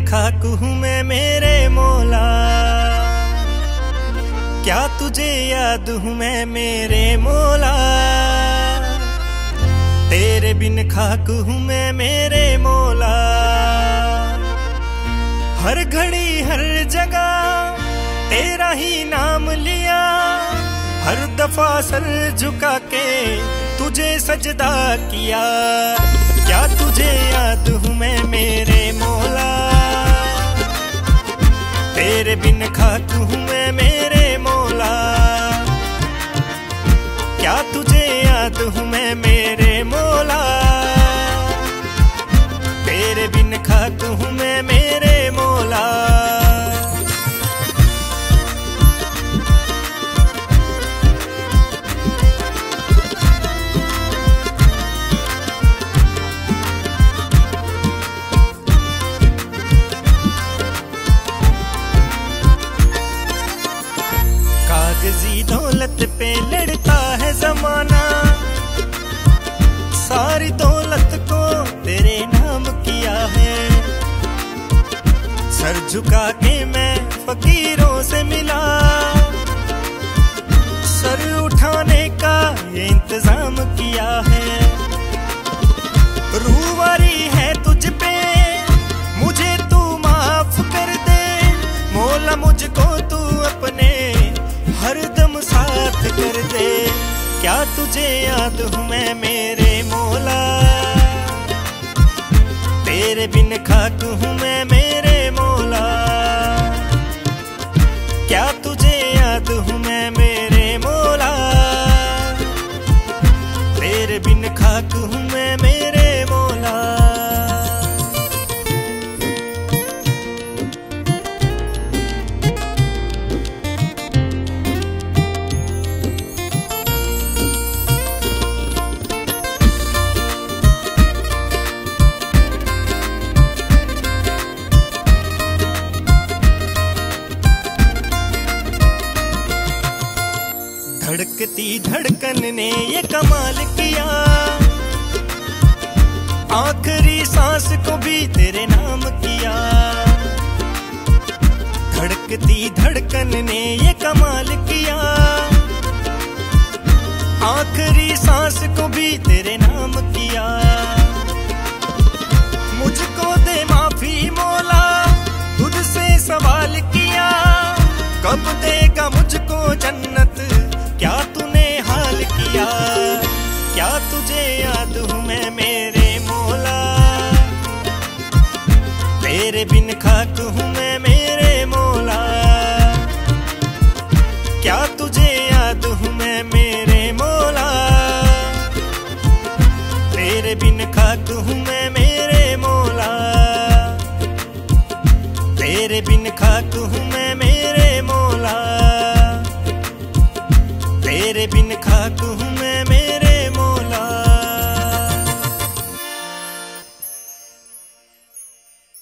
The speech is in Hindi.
खाक हूँ मैं मेरे मौला, क्या तुझे याद हूँ मैं मेरे मौला। तेरे बिन खाक हूँ मैं मेरे मौला, हर घड़ी हर जगह तेरा ही नाम लिया, हर दफा सर झुका के तुझे सजदा किया। क्या तुझे याद हूँ मैं मेरे मौला, तेरे बिन खाक हूँ मैं मेरे मौला। क्या तुझे याद हूँ मैं मेरे मौला, तेरे बिन खाक हूँ मैं मेरे मौला। कागजी दौलत पे लड़ता है जमाना, सारी दौलत को तेरे नाम किया है। सर झुका के मैं फकीरों से मिला, सर उठाने का ये इंतजाम किया है। रूवारी है तुझ पे मुझे तू माफ कर दे मौला, मुझको तू अपने हरदम साथ कर दे। क्या तुझे याद हूँ मैं मेरे मौला, तेरे बिन खाक हूँ मैं मेरे मौला। क्या तुझे याद हूँ मैं मेरे मौला, तेरे बिन खाक हूँ मैं मेरे मौला। धड़कती धड़कन ने ये कमाल किया, आखिरी सांस को भी तेरे नाम किया। धड़कती धड़कन ने ये कमाल किया, आखिरी सांस को भी तेरे नाम किया। मुझको दे माफी मौला, तुझसे सवाल किया, कब देगा मुझको जन्नत, क्या तूने हाल किया। क्या तुझे याद हूँ मैं मेरे मौला, तेरे बिन